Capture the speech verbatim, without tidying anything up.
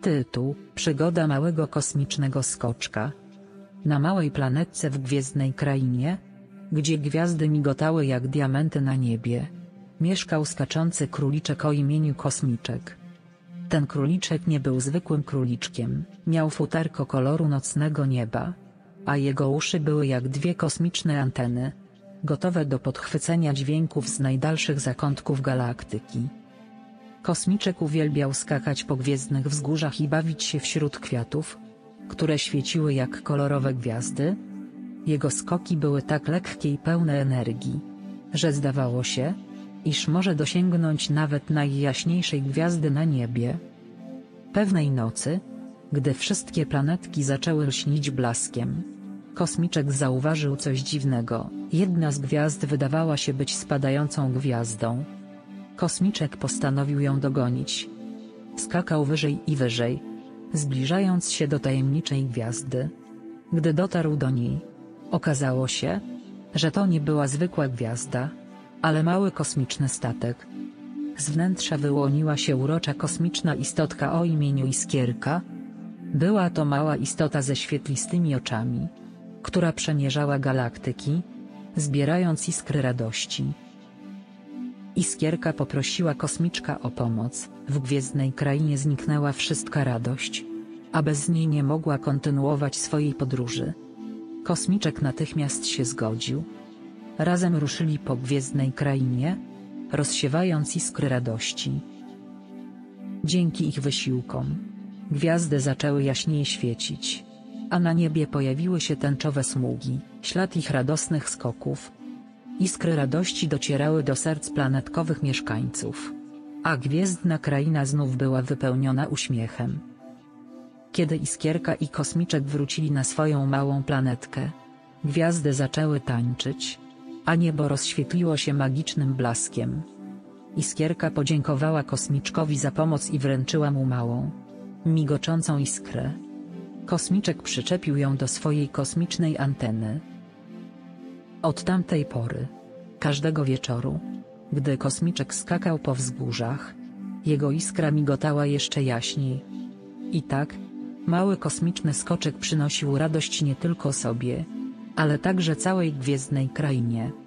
Tytuł: Przygoda małego kosmicznego skoczka. Na małej planetce w gwiezdnej krainie, gdzie gwiazdy migotały jak diamenty na niebie, mieszkał skaczący króliczek o imieniu Kosmiczek. Ten króliczek nie był zwykłym króliczkiem, miał futerko koloru nocnego nieba, a jego uszy były jak dwie kosmiczne anteny, gotowe do podchwycenia dźwięków z najdalszych zakątków galaktyki. Kosmiczek uwielbiał skakać po gwiezdnych wzgórzach i bawić się wśród kwiatów, które świeciły jak kolorowe gwiazdy. Jego skoki były tak lekkie i pełne energii, że zdawało się, iż może dosięgnąć nawet najjaśniejszej gwiazdy na niebie. Pewnej nocy, gdy wszystkie planetki zaczęły lśnić blaskiem, Kosmiczek zauważył coś dziwnego. Jedna z gwiazd wydawała się być spadającą gwiazdą. Kosmiczek postanowił ją dogonić. Skakał wyżej i wyżej, zbliżając się do tajemniczej gwiazdy. Gdy dotarł do niej, okazało się, że to nie była zwykła gwiazda, ale mały kosmiczny statek. Z wnętrza wyłoniła się urocza kosmiczna istotka o imieniu Iskierka. Była to mała istota ze świetlistymi oczami, która przemierzała galaktyki, zbierając iskry radości. Iskierka poprosiła Kosmiczka o pomoc. W gwiezdnej krainie zniknęła wszystka radość, a bez niej nie mogła kontynuować swojej podróży. Kosmiczek natychmiast się zgodził. Razem ruszyli po gwiezdnej krainie, rozsiewając iskry radości. Dzięki ich wysiłkom, gwiazdy zaczęły jaśniej świecić, a na niebie pojawiły się tęczowe smugi, ślad ich radosnych skoków. Iskry radości docierały do serc planetkowych mieszkańców, a gwiezdna kraina znów była wypełniona uśmiechem. Kiedy Iskierka i Kosmiczek wrócili na swoją małą planetkę, gwiazdy zaczęły tańczyć, a niebo rozświetliło się magicznym blaskiem. Iskierka podziękowała Kosmiczkowi za pomoc i wręczyła mu małą, migoczącą iskrę. Kosmiczek przyczepił ją do swojej kosmicznej anteny. Od tamtej pory, każdego wieczoru, gdy Kosmiczek skakał po wzgórzach, jego iskra migotała jeszcze jaśniej. I tak, mały kosmiczny skoczek przynosił radość nie tylko sobie, ale także całej gwiezdnej krainie.